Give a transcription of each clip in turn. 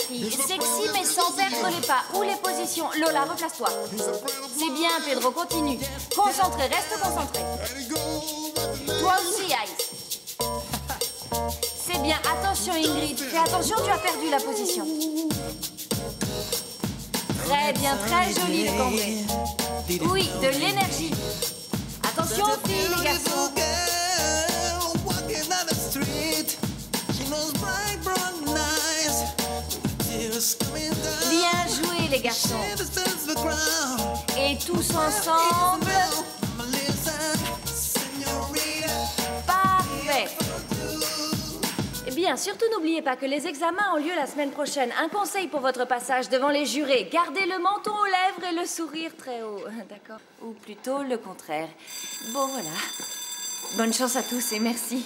filles. Sexy, mais sans perdre les pas ou les positions. Lola, replace-toi. C'est bien, Pedro, continue. Concentré, reste concentré. Toi aussi, Ice. C'est bien, attention, Ingrid. Fais attention, tu as perdu la position. Très bien, très joli le cambré. Oui, de l'énergie. Attention, filles, les garçons. Bien joué, les garçons. Et tous ensemble. Parfait. Bien, surtout n'oubliez pas que les examens ont lieu la semaine prochaine. Un conseil pour votre passage devant les jurés. Gardez le menton aux lèvres et le sourire très haut. D'accord? Ou plutôt le contraire. Bon, voilà. Bonne chance à tous et merci.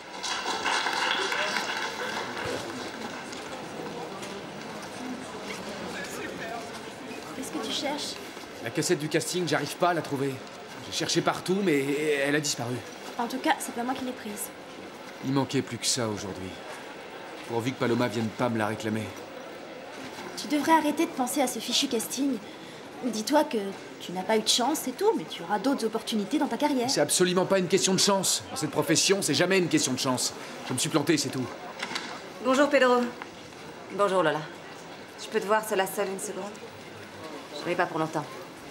Qu'est-ce que tu cherches? La cassette du casting, j'arrive pas à la trouver. J'ai cherché partout, mais elle a disparu. En tout cas, c'est pas moi qui l'ai prise. Il manquait plus que ça aujourd'hui. Pourvu que Paloma vienne pas me la réclamer. Tu devrais arrêter de penser à ce fichu casting. Dis-toi que tu n'as pas eu de chance, c'est tout, mais tu auras d'autres opportunités dans ta carrière. C'est absolument pas une question de chance. Dans cette profession, c'est jamais une question de chance. Je me suis planté, c'est tout. Bonjour, Pedro. Bonjour, Lola. Je peux te voir seule à seule une seconde? Je vais pas pour longtemps.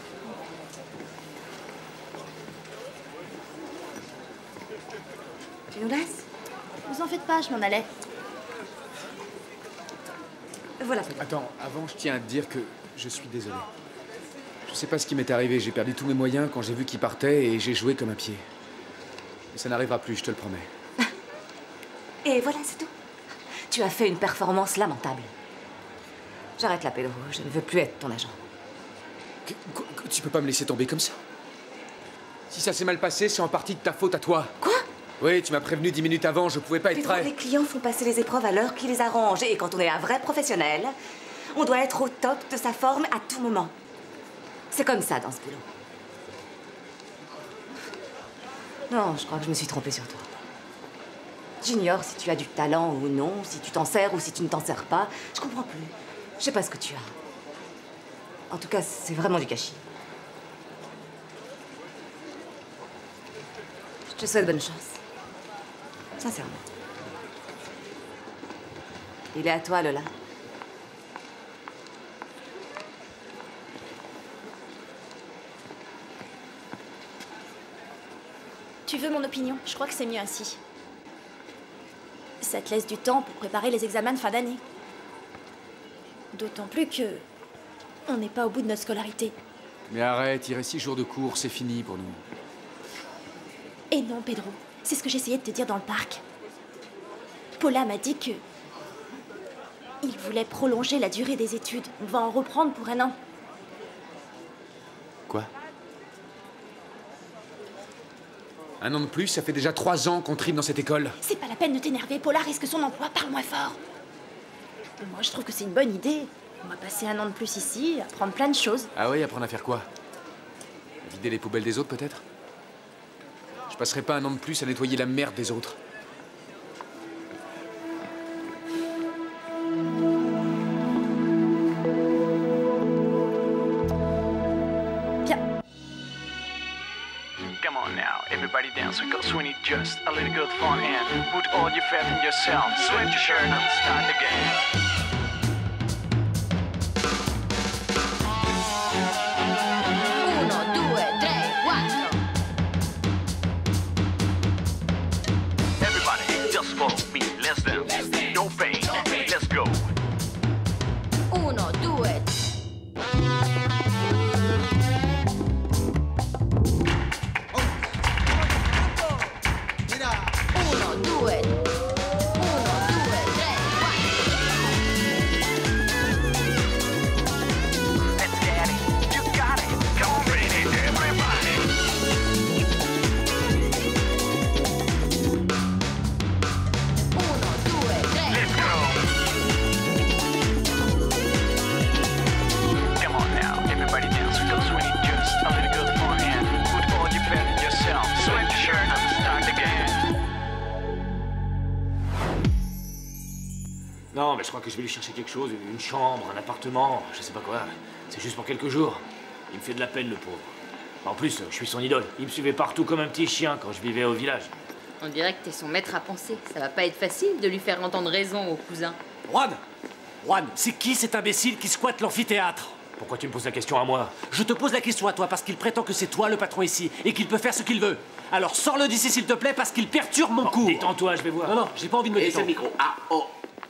Tu nous laisses? Vous en faites pas, je m'en allais. Voilà, Pedro. Attends, avant, je tiens à te dire que je suis désolé. Je sais pas ce qui m'est arrivé. J'ai perdu tous mes moyens quand j'ai vu qu'il partait et j'ai joué comme un pied. Mais ça n'arrivera plus, je te le promets. Et voilà, c'est tout. Tu as fait une performance lamentable. J'arrête là, Pedro. Je ne veux plus être ton agent. Tu peux pas me laisser tomber comme ça? Si ça s'est mal passé, c'est en partie de ta faute à toi. Quoi? Oui, tu m'as prévenu 10 minutes avant, je pouvais pas être Pedro, prêt. les clients font passer les épreuves à l'heure qui les arrange. Et quand on est un vrai professionnel, on doit être au top de sa forme à tout moment. C'est comme ça dans ce boulot. Non, je crois que je me suis trompée sur toi. J'ignore si tu as du talent ou non, si tu t'en sers ou si tu ne t'en sers pas. Je comprends plus. Je sais pas ce que tu as. En tout cas, c'est vraiment du gâchis. Je te souhaite bonne chance. Sincèrement. Il est à toi, Lola. Tu veux mon opinion? Je crois que c'est mieux ainsi. Ça te laisse du temps pour préparer les examens de fin d'année. D'autant plus que... on n'est pas au bout de notre scolarité. Mais arrête, il reste 6 jours de cours, c'est fini pour nous. Et non, Pedro. C'est ce que j'essayais de te dire dans le parc. Paula m'a dit que... il voulait prolonger la durée des études. On va en reprendre pour 1 an. Quoi? 1 an de plus, ça fait déjà 3 ans qu'on trime dans cette école. C'est pas la peine de t'énerver. Paula risque son emploi. Parle moins fort. Moi, je trouve que c'est une bonne idée. On va passer 1 an de plus ici, apprendre plein de choses. Ah oui, apprendre à faire quoi? Vider les poubelles des autres, peut-être? Je passerai pas 1 an de plus à nettoyer la merde des autres. Bien. Come on now, everybody dance because we need just a little good fun and put all your faith in yourself. Sweat your shirt and start again. 1, 2, 3, 4. Everybody just follow me, let's dance. No pain, let's go. 1, 2. Mira. 1, 2. 1, 2, 3, 4. Non, mais je crois que je vais lui chercher quelque chose, une chambre, un appartement, je sais pas quoi. C'est juste pour quelques jours. Il me fait de la peine, le pauvre. En plus, je suis son idole. Il me suivait partout comme un petit chien quand je vivais au village. On dirait que t'es son maître à penser. Ça va pas être facile de lui faire entendre raison au cousin. Juan, c'est qui cet imbécile qui squatte l'amphithéâtre? Pourquoi tu me poses la question à moi? Je te pose la question à toi parce qu'il prétend que c'est toi le patron ici et qu'il peut faire ce qu'il veut. Alors sors-le d'ici s'il te plaît parce qu'il perturbe mon cours. Détends-toi, je vais voir. Non, j'ai pas envie de me Et c'est détendre. le micro. Ah, oh.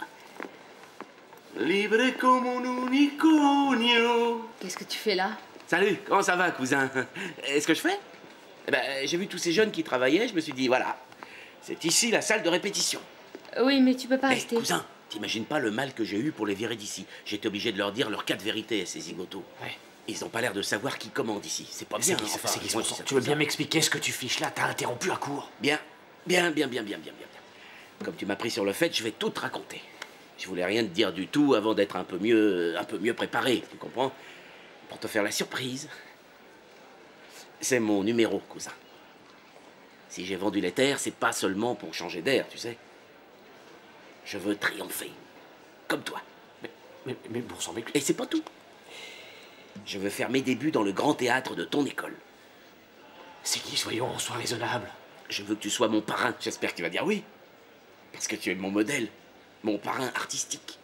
Libre comme un unicornio. Qu'est-ce que tu fais là? Salut, comment ça va, cousin? Est-ce que je fais? Eh ben, j'ai vu tous ces jeunes qui travaillaient, je me suis dit, voilà, c'est ici la salle de répétition. Oui, mais tu peux pas Eh, rester. cousin, t'imagines pas le mal que j'ai eu pour les virer d'ici. J'étais obligé de leur dire leurs 4 vérités à ces zigotos. Ouais. Ils ont pas l'air de savoir qui commande ici. C'est pas C'est bien. qui, enfin, c'est qui, moi, ce c'est Tu veux ça. bien m'expliquer ce que tu fiches là? T'as interrompu la cour. Bien. Comme tu m'as pris sur le fait, je vais tout te raconter. Je voulais rien te dire du tout avant d'être un peu mieux préparé, tu comprends? Pour te faire la surprise. C'est mon numéro, cousin. Si j'ai vendu les terres, c'est pas seulement pour changer d'air, tu sais. Je veux triompher. Comme toi. Mais bon sang, mais... Et c'est pas tout. Je veux faire mes débuts dans le grand théâtre de ton école. C'est qui, soyons, sois raisonnable. Je veux que tu sois mon parrain. J'espère que tu vas dire oui. Parce que tu es mon modèle. Mon parrain artistique.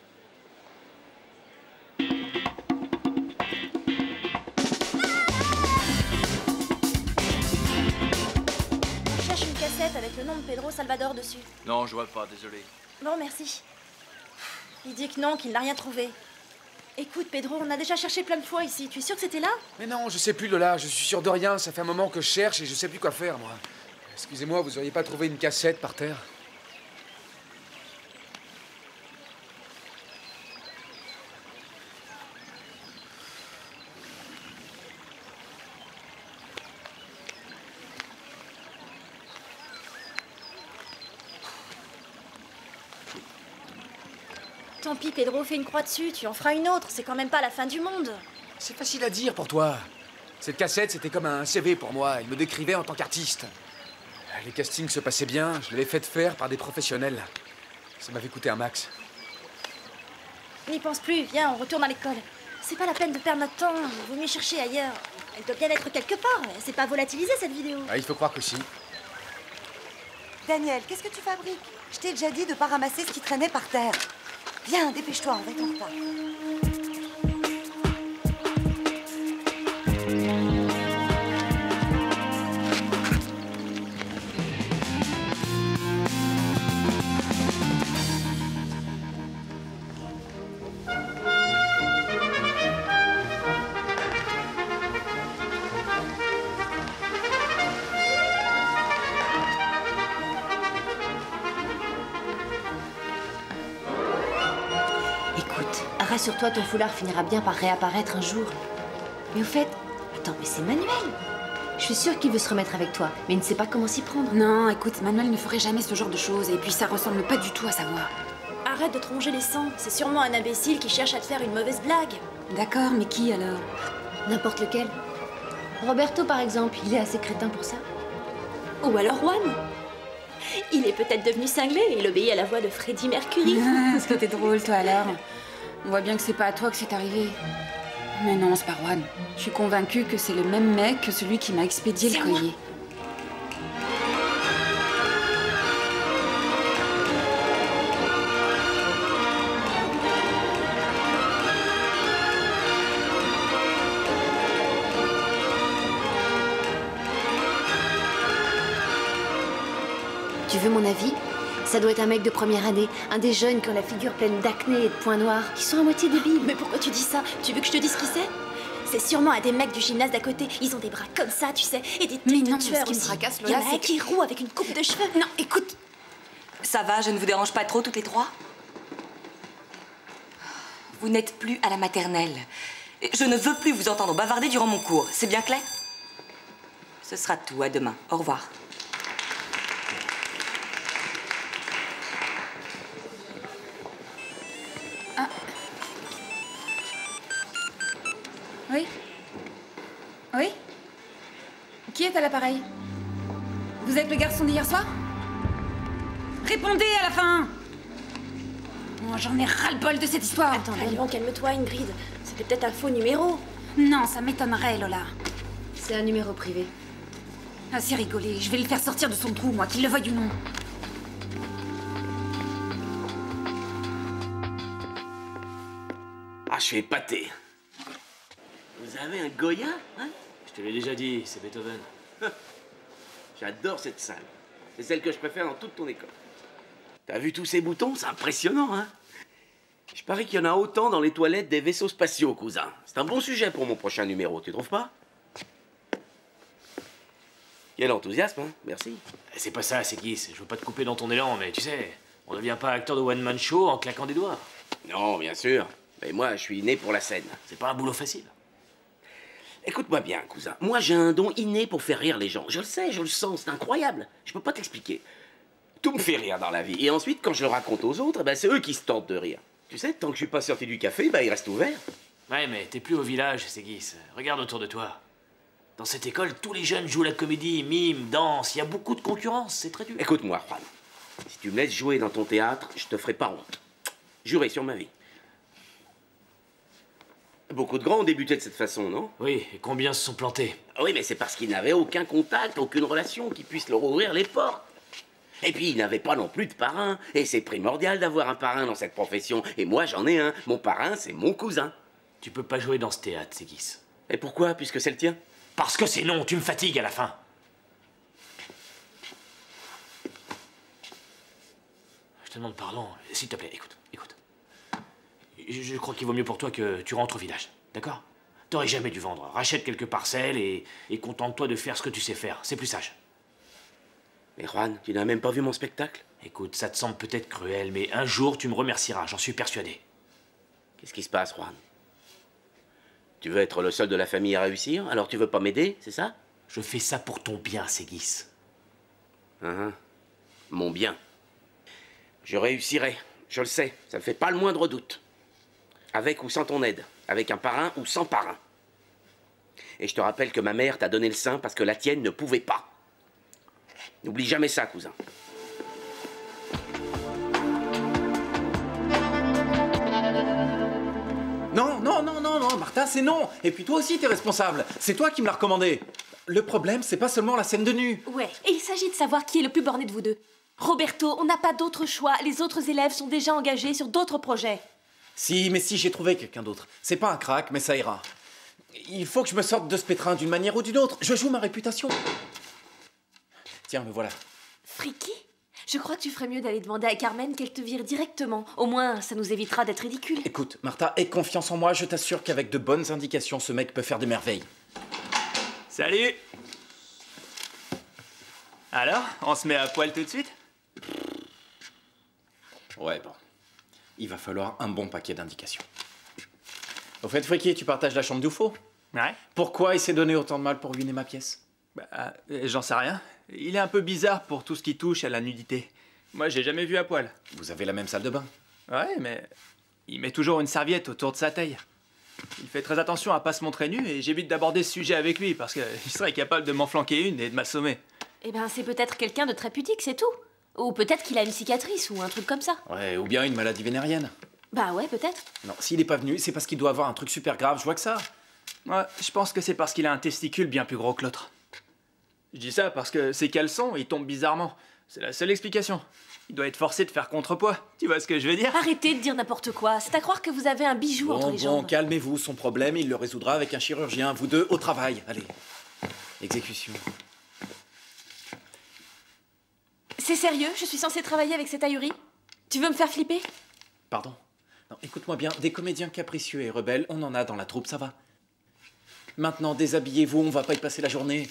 Je cherche une cassette avec le nom de Pedro Salvador dessus. Non, je vois pas, désolé. Bon, merci. Il dit que non, qu'il n'a rien trouvé. Écoute, Pedro, on a déjà cherché plein de fois ici. Tu es sûr que c'était là? Mais non, je sais plus, Lola, je suis sûr de rien. Ça fait un moment que je cherche et je sais plus quoi faire, moi. Excusez-moi, vous auriez pas trouvé une cassette par terre? Tant pis, Pedro, fais une croix dessus. Tu en feras une autre. C'est quand même pas la fin du monde. C'est facile à dire pour toi. Cette cassette, c'était comme un CV pour moi. Il me décrivait en tant qu'artiste. Les castings se passaient bien. Je l'avais fait faire par des professionnels. Ça m'avait coûté un max. N'y pense plus. Viens, on retourne à l'école. C'est pas la peine de perdre notre temps. Il vaut mieux chercher ailleurs. Elle doit bien être quelque part. C'est pas volatilisé, cette vidéo. Ah, il faut croire que si. Daniel, qu'est-ce que tu fabriques? Je t'ai déjà dit de pas ramasser ce qui traînait par terre. Viens, dépêche-toi, on va être en retard. Rassure-toi, ton foulard finira bien par réapparaître un jour. Mais au fait, attends, mais c'est Manuel. Je suis sûre qu'il veut se remettre avec toi, mais il ne sait pas comment s'y prendre. Non, écoute, Manuel ne ferait jamais ce genre de choses, et puis ça ressemble pas du tout à sa voix. Arrête de te ronger les sangs. C'est sûrement un imbécile qui cherche à te faire une mauvaise blague. D'accord, mais qui alors? N'importe lequel. Roberto, par exemple, il est assez crétin pour ça. Ou alors Juan. Il est peut-être devenu cinglé et il obéit à la voix de Freddie Mercury. Est-ce que t'es drôle, toi, alors? On voit bien que c'est pas à toi que c'est arrivé. Mais non, c'est pas Juan. Je suis convaincue que c'est le même mec que celui qui m'a expédié le collier. Tu veux mon avis? Ça doit être un mec de première année, un des jeunes qui ont la figure pleine d'acné et de points noirs, qui sont à moitié débiles. Mais pourquoi tu dis ça? Tu veux que je te dise qui c'est? C'est sûrement un des mecs du gymnase d'à côté. Ils ont des bras comme ça, tu sais, et des têtes de tueurs ce qui me aussi. tracasse, Il y en Lola, a un qui est roux avec une coupe de cheveux. Non, écoute. Ça va, je ne vous dérange pas trop toutes les trois? Vous n'êtes plus à la maternelle. Je ne veux plus vous entendre bavarder durant mon cours. C'est bien clair? Ce sera tout. À demain. Au revoir. Oui? Oui? Qui est à l'appareil? Vous êtes le garçon d'hier soir? Répondez à la fin! Oh, j'en ai ras-le-bol de cette histoire. Attends, Marion, calme-toi, Ingrid. C'était peut-être un faux numéro. Non, ça m'étonnerait, Lola. C'est un numéro privé. Assez rigolé, je vais le faire sortir de son trou, moi, qu'il le veuille ou non. Ah, je suis épaté. Vous avez un Goya, hein? Je te l'ai déjà dit, c'est Beethoven. J'adore cette salle. C'est celle que je préfère dans toute ton école. T'as vu tous ces boutons? C'est impressionnant, hein? Je parie qu'il y en a autant dans les toilettes des vaisseaux spatiaux, cousin. C'est un bon sujet pour mon prochain numéro, tu trouves pas? Quel enthousiasme, hein? Merci. C'est pas ça, c'est Guis. Je veux pas te couper dans ton élan, mais tu sais, on devient pas acteur de one-man show en claquant des doigts. Non, bien sûr. Mais moi, je suis né pour la scène. C'est pas un boulot facile. Écoute-moi bien, cousin. Moi, j'ai un don inné pour faire rire les gens. Je le sais, je le sens, c'est incroyable. Je peux pas t'expliquer. Tout me fait rire dans la vie. Et ensuite, quand je le raconte aux autres, ben, c'est eux qui se tentent de rire. Tu sais, tant que je suis pas sorti du café, ben, il reste ouvert. Ouais, mais t'es plus au village, c'est Guis. Regarde autour de toi. Dans cette école, tous les jeunes jouent la comédie, miment, dansent. Il y a beaucoup de concurrence, c'est très dur. Écoute-moi, Juan. Si tu me laisses jouer dans ton théâtre, je te ferai pas honte. Juré sur ma vie. Beaucoup de grands ont débuté de cette façon, non? Oui, et combien se sont plantés? Oui, mais c'est parce qu'ils n'avaient aucun contact, aucune relation qui puisse leur ouvrir les portes. Et puis, ils n'avaient pas non plus de parrain. Et c'est primordial d'avoir un parrain dans cette profession. Et moi, j'en ai un. Mon parrain, c'est mon cousin. Tu peux pas jouer dans ce théâtre, c'est Guis. Et pourquoi, puisque c'est le tien? Parce que c'est non, tu me fatigues à la fin. Je te demande pardon, s'il te plaît, écoute. Je crois qu'il vaut mieux pour toi que tu rentres au village, d'accord? T'aurais jamais dû vendre. Rachète quelques parcelles et contente-toi de faire ce que tu sais faire. C'est plus sage. Mais Juan, tu n'as même pas vu mon spectacle? Écoute, ça te semble peut-être cruel, mais un jour tu me remercieras, j'en suis persuadé. Qu'est-ce qui se passe, Juan? Tu veux être le seul de la famille à réussir? Alors tu veux pas m'aider, c'est ça? Je fais ça pour ton bien, Guis. Mon bien. Je réussirai, je le sais, ça me fait pas le moindre doute. Avec ou sans ton aide, avec un parrain ou sans parrain. Et je te rappelle que ma mère t'a donné le sein parce que la tienne ne pouvait pas. N'oublie jamais ça, cousin. Non, Martha, c'est non. Et puis toi aussi, t'es responsable. C'est toi qui me l'as recommandé. Le problème, c'est pas seulement la scène de nu. Ouais, et il s'agit de savoir qui est le plus borné de vous deux. Roberto, on n'a pas d'autre choix. Les autres élèves sont déjà engagés sur d'autres projets. Si, j'ai trouvé quelqu'un d'autre. C'est pas un crack, mais ça ira. Il faut que je me sorte de ce pétrin d'une manière ou d'une autre. Je joue ma réputation. Tiens, me voilà. Friki? Je crois que tu ferais mieux d'aller demander à Carmen qu'elle te vire directement. Au moins, ça nous évitera d'être ridicules. Écoute, Martha, aie confiance en moi. Je t'assure qu'avec de bonnes indications, ce mec peut faire des merveilles. Salut! Alors, on se met à poil tout de suite? Ouais, bon. Il va falloir un bon paquet d'indications. Au fait, Friki, tu partages la chambre d'Oufo? Ouais. Pourquoi il s'est donné autant de mal pour ruiner ma pièce? Bah, j'en sais rien. Il est un peu bizarre pour tout ce qui touche à la nudité. Moi, j'ai jamais vu à poil. Vous avez la même salle de bain? Ouais, mais il met toujours une serviette autour de sa taille. Il fait très attention à pas se montrer nu et j'évite d'aborder ce sujet avec lui parce qu'il serait capable de m'en flanquer une et de m'assommer. Eh ben, c'est peut-être quelqu'un de très pudique, c'est tout. Ou peut-être qu'il a une cicatrice ou un truc comme ça. Ouais, ou bien une maladie vénérienne. Bah ouais, peut-être. Non, s'il est pas venu, c'est parce qu'il doit avoir un truc super grave, je vois que ça. Ouais, je pense que c'est parce qu'il a un testicule bien plus gros que l'autre. Je dis ça parce que ses caleçons, ils tombent bizarrement. C'est la seule explication. Il doit être forcé de faire contrepoids. Tu vois ce que je veux dire? Arrêtez de dire n'importe quoi. C'est à croire que vous avez un bijou entre les jambes. Bon, calmez-vous. Son problème, il le résoudra avec un chirurgien. Vous deux, au travail. Allez. Exécution. C'est sérieux? Je suis censée travailler avec cet ahuri? Tu veux me faire flipper? Pardon? Non, écoute-moi bien. Des comédiens capricieux et rebelles, on en a dans la troupe, ça va. Maintenant, déshabillez-vous. On va pas y passer la journée.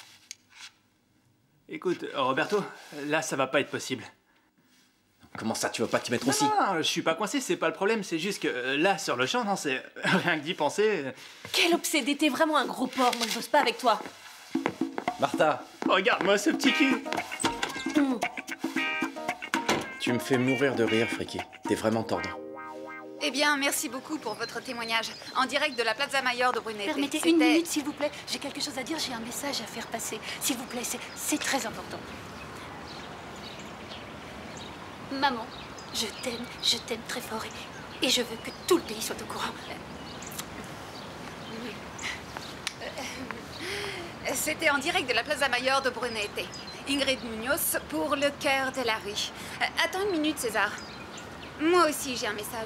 Écoute, Roberto, là, ça va pas être possible. Comment ça, tu vas pas t'y mettre aussi? Non, je suis pas coincé, c'est pas le problème. C'est juste que là, sur le champ, non, c'est rien que d'y penser. Quel obsédé, t'es vraiment un gros porc. Moi, je bosse pas avec toi. Martha! Regarde-moi ce petit cul! Tu me fais mourir de rire, Friki. T'es vraiment tordant. Eh bien, merci beaucoup pour votre témoignage. En direct de la Plaza Mayor de Brunete. Permettez une minute, s'il vous plaît. J'ai quelque chose à dire, j'ai un message à faire passer. S'il vous plaît, c'est très important. Maman, Je t'aime très fort et je veux que tout le pays soit au courant. C'était en direct de la Plaza Mayor de Brunete. Ingrid Munoz pour le cœur de la rue. Attends une minute, César. Moi aussi, j'ai un message.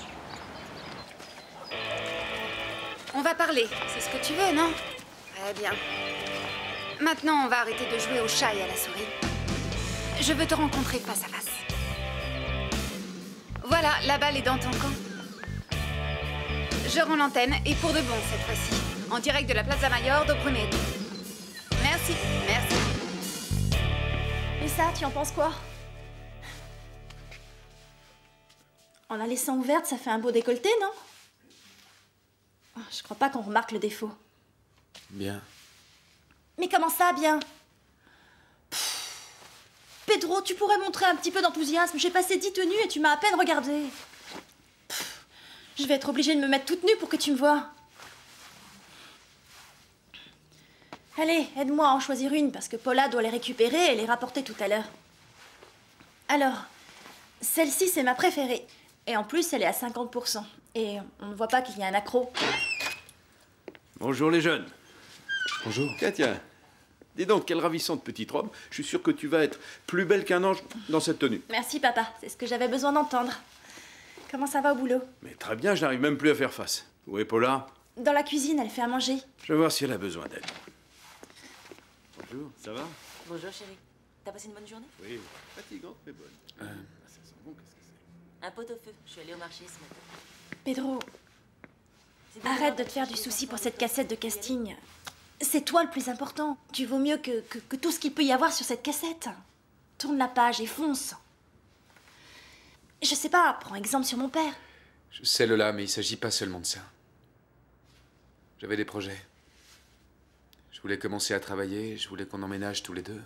On va parler, c'est ce que tu veux, non? Très bien. Maintenant, on va arrêter de jouer au chat et à la souris. Je veux te rencontrer face à face. Voilà, la balle est dans ton camp. Je rends l'antenne, et pour de bon cette fois-ci. En direct de la Plaza Mayor de Brunete. Merci, merci. Et ça, tu en penses quoi? En la laissant ouverte, ça fait un beau décolleté, non? Oh, je crois pas qu'on remarque le défaut. Bien. Mais comment ça, bien? Pedro, tu pourrais montrer un petit peu d'enthousiasme. J'ai passé 10 tenues et tu m'as à peine regardé. Je vais être obligée de me mettre toute nue pour que tu me vois. Allez, aide-moi à en choisir une, parce que Paula doit les récupérer et les rapporter tout à l'heure. Alors, celle-ci, c'est ma préférée. Et en plus, elle est à 50%. Et on ne voit pas qu'il y a un accroc. Bonjour les jeunes. Bonjour. Tiens. Dis donc, quelle ravissante petite robe. Je suis sûr que tu vas être plus belle qu'un ange dans cette tenue. Merci, papa. C'est ce que j'avais besoin d'entendre. Comment ça va au boulot? Mais très bien, je n'arrive même plus à faire face. Où est Paula? Dans la cuisine, elle fait à manger. Je vais voir si elle a besoin d'aide. Bonjour, ça va? Bonjour chérie. T'as passé une bonne journée? Oui, fatigante mais bonne. Ça sent bon, qu'est-ce que c'est? Un pot-au-feu. Je suis allée au marché ce matin. Pedro, arrête de te faire du souci pour cette cassette de casting. C'est toi le plus important. Tu vaux mieux que tout ce qu'il peut y avoir sur cette cassette. Tourne la page et fonce. Je sais pas, prends exemple sur mon père. Je sais, Lola, mais il s'agit pas seulement de ça. J'avais des projets. Je voulais commencer à travailler, je voulais qu'on emménage tous les deux.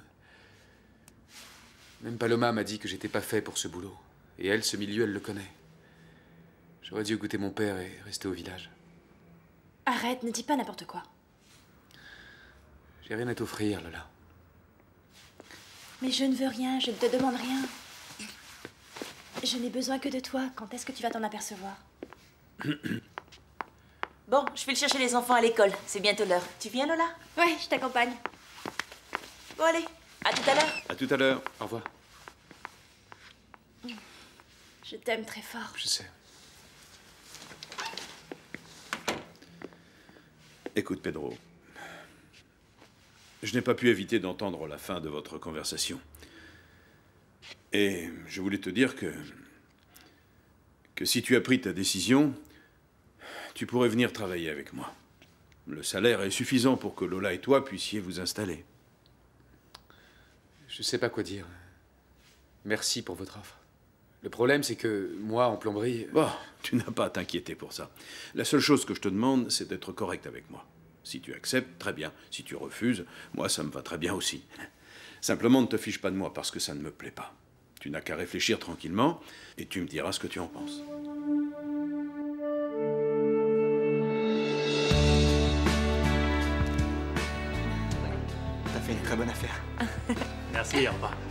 Même Paloma m'a dit que j'étais pas fait pour ce boulot. Et elle, ce milieu, elle le connaît. J'aurais dû écouter mon père et rester au village. Arrête, ne dis pas n'importe quoi. J'ai rien à t'offrir, Lola. Mais je ne veux rien, je ne te demande rien. Je n'ai besoin que de toi. Quand est-ce que tu vas t'en apercevoir? Bon, je vais chercher les enfants à l'école. C'est bientôt l'heure. Tu viens, Lola? Ouais, je t'accompagne. Bon, allez. À tout à l'heure. À tout à l'heure. Au revoir. Je t'aime très fort. Je sais. Écoute, Pedro. Je n'ai pas pu éviter d'entendre la fin de votre conversation. Et je voulais te dire que si tu as pris ta décision, tu pourrais venir travailler avec moi. Le salaire est suffisant pour que Lola et toi puissiez vous installer. Je sais pas quoi dire. Merci pour votre offre. Le problème, c'est que moi, en plomberie... Bon, tu n'as pas à t'inquiéter pour ça. La seule chose que je te demande, c'est d'être correct avec moi. Si tu acceptes, très bien. Si tu refuses, moi, ça me va très bien aussi. Simplement, ne te fiche pas de moi parce que ça ne me plaît pas. Tu n'as qu'à réfléchir tranquillement et tu me diras ce que tu en penses. T'as fait une très bonne affaire. Merci, au revoir.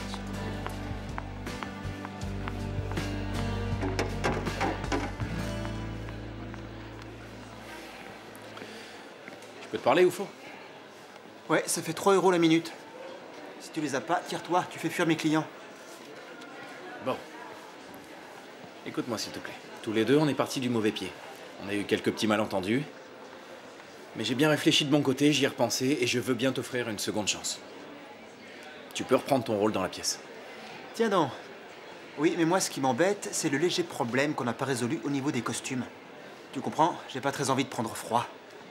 Je peux te parler ou faut? Ouais, ça fait 3 € la minute. Si tu les as pas, tire-toi, tu fais fuir mes clients. Bon. Écoute-moi, s'il te plaît. Tous les deux, on est partis du mauvais pied. On a eu quelques petits malentendus. Mais j'ai bien réfléchi de mon côté, j'y ai repensé, et je veux bien t'offrir une seconde chance. Tu peux reprendre ton rôle dans la pièce. Tiens donc. Oui, mais moi, ce qui m'embête, c'est le léger problème qu'on n'a pas résolu au niveau des costumes. Tu comprends? J'ai pas très envie de prendre froid.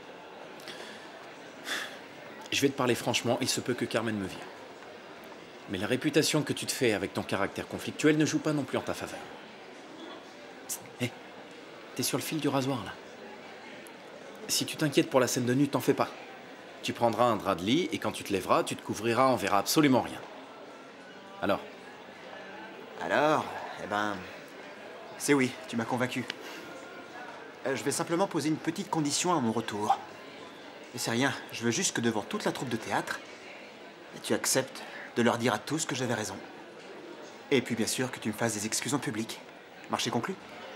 Je vais te parler franchement, il se peut que Carmen me vire. Mais la réputation que tu te fais avec ton caractère conflictuel ne joue pas non plus en ta faveur. Hé, t'es sur le fil du rasoir, là. Si tu t'inquiètes pour la scène de nu, t'en fais pas. Tu prendras un drap de lit et quand tu te lèveras, tu te couvriras, on verra absolument rien. Alors? Alors, eh ben... C'est oui, tu m'as convaincu. Je vais simplement poser une petite condition à mon retour. Mais c'est rien, je veux juste que devant toute la troupe de théâtre, tu acceptes de leur dire à tous que j'avais raison. Et puis bien sûr que tu me fasses des excuses en public. Marché conclu?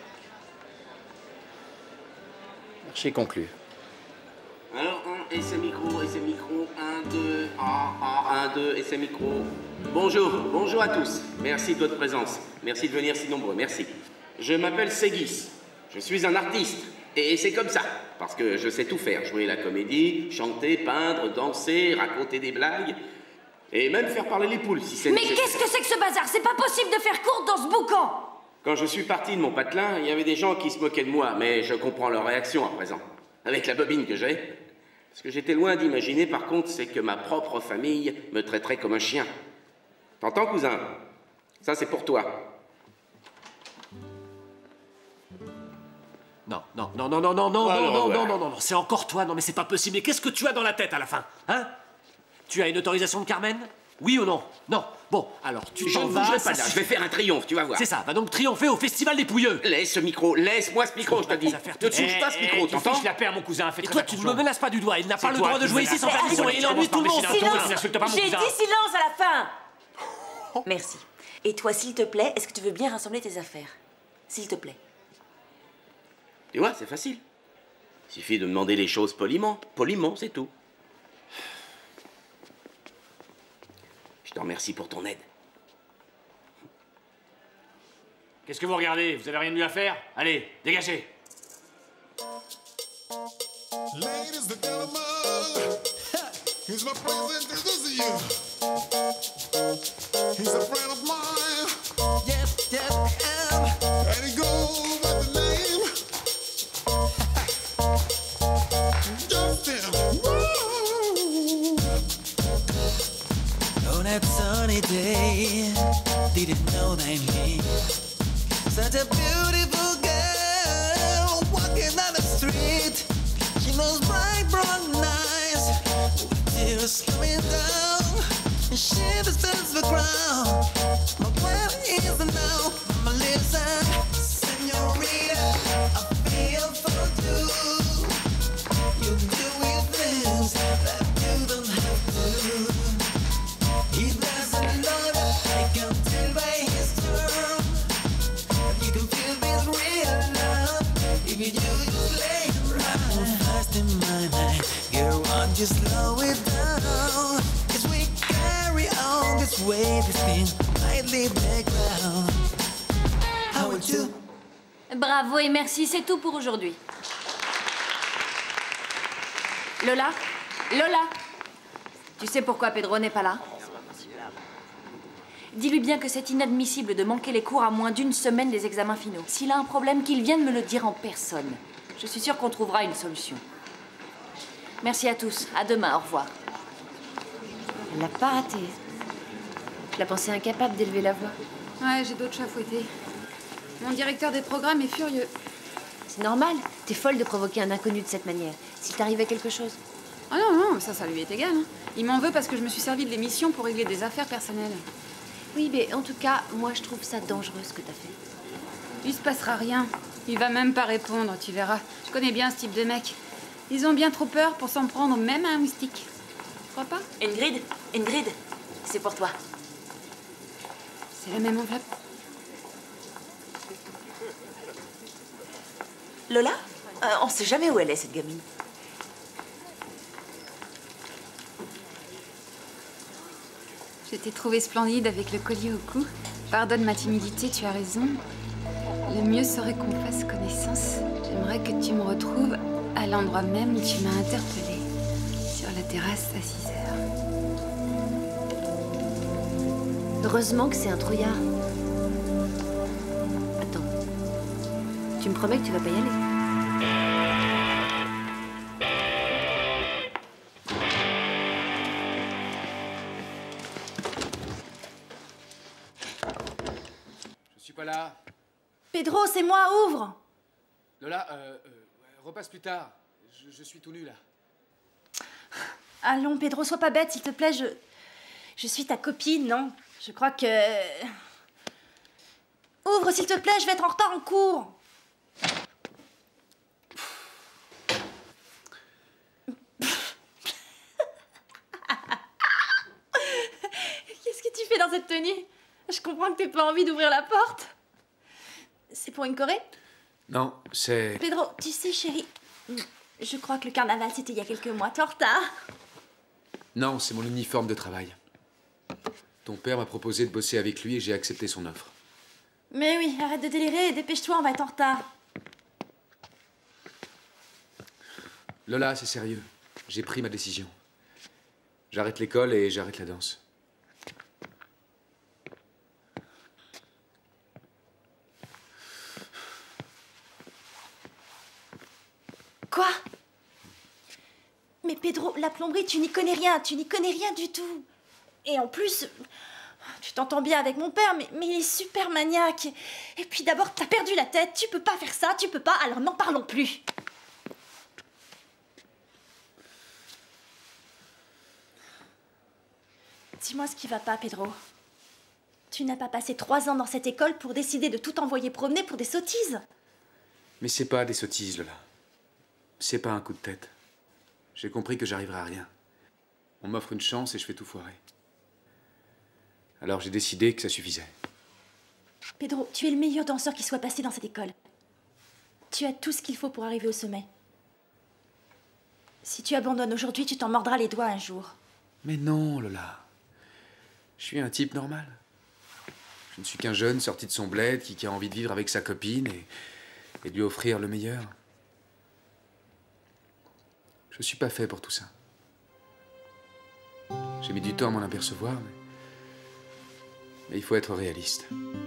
Marché conclu. Alors, essai micro, 1, 2, 1, 2, essai micro. Bonjour à tous. Merci de votre présence. Merci de venir si nombreux, merci. Je m'appelle Ségis. Je suis un artiste. Et c'est comme ça, parce que je sais tout faire. Jouer la comédie, chanter, peindre, danser, raconter des blagues, et même faire parler les poules, si c'est nécessaire. Mais qu'est-ce que c'est que ce bazar? C'est pas possible de faire courte dans ce boucan! Quand je suis parti de mon patelin, il y avait des gens qui se moquaient de moi, mais je comprends leur réaction à présent. Avec la bobine que j'ai. Ce que j'étais loin d'imaginer, par contre, c'est que ma propre famille me traiterait comme un chien. T'entends, cousin? Ça, c'est pour toi. Non, c'est encore toi, non mais c'est pas possible. Mais qu'est-ce que tu as dans la tête à la fin? Hein? Tu as une autorisation de Carmen? Oui ou non? Non. Bon, alors tu Je t'en ne vas. bougerai pas là, je vais faire un triomphe, tu vas voir. C'est ça, va donc triompher au Festival des Pouilleux. Laisse ce micro, laisse-moi ce micro, je te dis. Ne touche pas ce micro, t'entends? Tu fiches la paire, mon cousin, fais Et très toi, attention. tu ne me menaces pas du doigt. Il n'a pas le toi droit de qui jouer me ici sans menaces. permission et il ennuie tout le monde. J'ai dit silence à la fin. Merci. Et toi, s'il te plaît, est-ce que tu veux bien rassembler tes affaires? S'il te plaît. Tu vois, c'est facile. Il suffit de demander les choses poliment. Poliment, c'est tout. Je te remercie pour ton aide. Qu'est-ce que vous regardez? Vous avez rien de mieux à faire? Allez, dégagez. Ladies and gentlemen, here's my present to you. He's a friend of mine. Yes, and he goes by the name Justin. Woo. On that sunny day, didn't know they mean such a beautiful girl walking down the street. She knows bright brown eyes with tears coming down, and she disturbs the crowd. My world is now, my listen, señorita, I feel for you. You do with things that you don't have to. He doesn't know that I can tell by his term. You can feel this real love if you just lay it right. Fast in my mind, girl, why don't you slow it down? As we carry on this way, this thing might leave the ground. How would you? Bravo et merci, c'est tout pour aujourd'hui. Lola? Lola? Tu sais pourquoi Pedro n'est pas là? Dis-lui bien que c'est inadmissible de manquer les cours à moins d'une semaine des examens finaux. S'il a un problème, qu'il vienne me le dire en personne. Je suis sûre qu'on trouvera une solution. Merci à tous. À demain. Au revoir. Elle l'a pas raté. Je la pensais incapable d'élever la voix. Ouais, j'ai d'autres chats à fouetter. Mon directeur des programmes est furieux. C'est normal. T'es folle de provoquer un inconnu de cette manière. S'il t'arrivait quelque chose. Ah non, ça lui est égal. Hein. Il m'en veut parce que je me suis servi de l'émission pour régler des affaires personnelles. Oui, mais en tout cas, moi, je trouve ça dangereux ce que t'as fait. Il se passera rien. Il va même pas répondre, tu verras. Je connais bien ce type de mec. Ils ont bien trop peur pour s'en prendre même à un moustique. Tu crois pas? Ingrid, c'est pour toi. C'est la même enveloppe. Lola? On sait jamais où elle est, cette gamine. Je t'ai trouvé splendide avec le collier au cou. Pardonne ma timidité, tu as raison. Le mieux serait qu'on fasse connaissance. J'aimerais que tu me retrouves à l'endroit même où tu m'as interpellée. Sur la terrasse à 6 heures. Heureusement que c'est un trouillard. Attends. Tu me promets que tu vas pas y aller? Je suis pas là. Pedro, c'est moi, ouvre! Lola, repasse plus tard. Je suis tout nu, là. Allons, Pedro, sois pas bête, s'il te plaît, je suis ta copine, non? Je crois que... Ouvre, s'il te plaît, je vais être en retard en cours. Qu'est-ce que tu fais dans cette tenue? Je comprends que t'aies pas envie d'ouvrir la porte. C'est pour une Corée? Non, c'est... Pedro, tu sais, chérie, je crois que le carnaval, c'était il y a quelques mois. T'es en retard? Non, c'est mon uniforme de travail. Ton père m'a proposé de bosser avec lui et j'ai accepté son offre. Mais oui, arrête de délirer, dépêche-toi, on va être en retard. Lola, c'est sérieux. J'ai pris ma décision. J'arrête l'école et j'arrête la danse. Quoi? Mais Pedro, la plomberie, tu n'y connais rien du tout. Et en plus, tu t'entends bien avec mon père, mais il est super maniaque. Et puis d'abord, t'as perdu la tête, tu peux pas faire ça, tu peux pas, alors n'en parlons plus. Dis-moi ce qui va pas, Pedro. Tu n'as pas passé 3 ans dans cette école pour décider de tout envoyer promener pour des sottises. Mais c'est pas des sottises, Lola. C'est pas un coup de tête. J'ai compris que j'arriverai à rien. On m'offre une chance et je fais tout foirer. Alors j'ai décidé que ça suffisait. Pedro, tu es le meilleur danseur qui soit passé dans cette école. Tu as tout ce qu'il faut pour arriver au sommet. Si tu abandonnes aujourd'hui, tu t'en mordras les doigts un jour. Mais non, Lola. Je suis un type normal. Je ne suis qu'un jeune sorti de son bled qui a envie de vivre avec sa copine et de lui offrir le meilleur. Je suis pas fait pour tout ça. J'ai mis du temps à m'en apercevoir, mais il faut être réaliste.